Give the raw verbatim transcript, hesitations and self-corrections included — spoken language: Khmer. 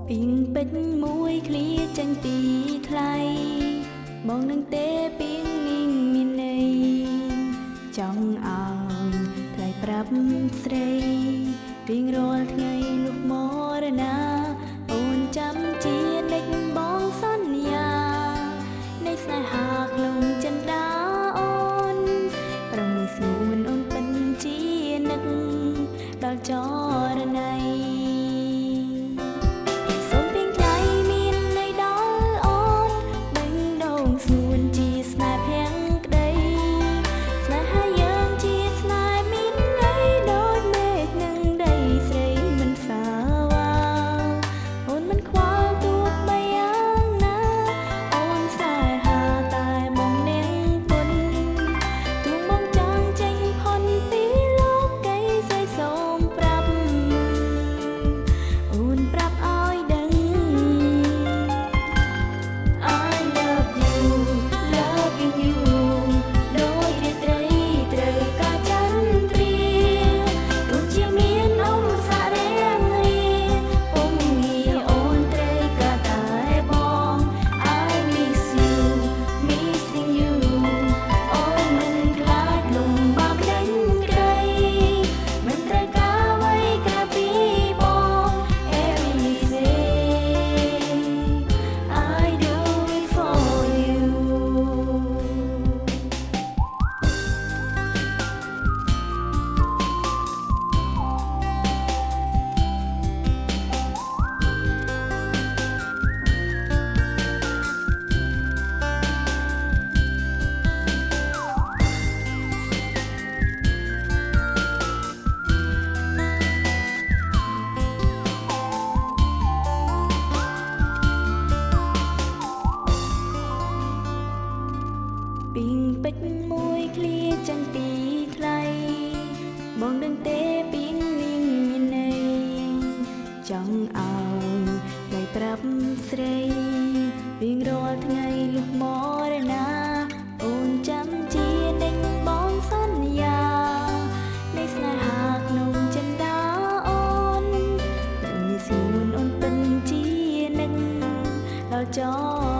ពីងពេជ្រមួយឃ្លាចាញ់ពីថ្លៃបងនឹងទេពីងនេះមានន័យចង់ឲ្យថ្លៃប្រាប់ស្រីរៀងរាល់ថ្ងៃលុះមរណាអូនចាំជានិច្ចបងសន្យានៃស្នេហាក្នុងចិន្តាអូនប្រងមួយស្មួនអូនពិនជានឹកដល់ចរណៃពីងពេជ្រមួយឃ្លាចាញ់ពីថ្លៃបងដឹងទេពីងនេះមានន័យចង់ឲ្យដៃប្រាប់ស្រីរៀងរាល់ថ្ងៃលុះមរណាអូនចាំជានិច្ចបងសន្យានៃស្នេហាក្នុងចិន្តាអូនព្រមមានស្មួនអូនពិនជានិច្ចដល់ច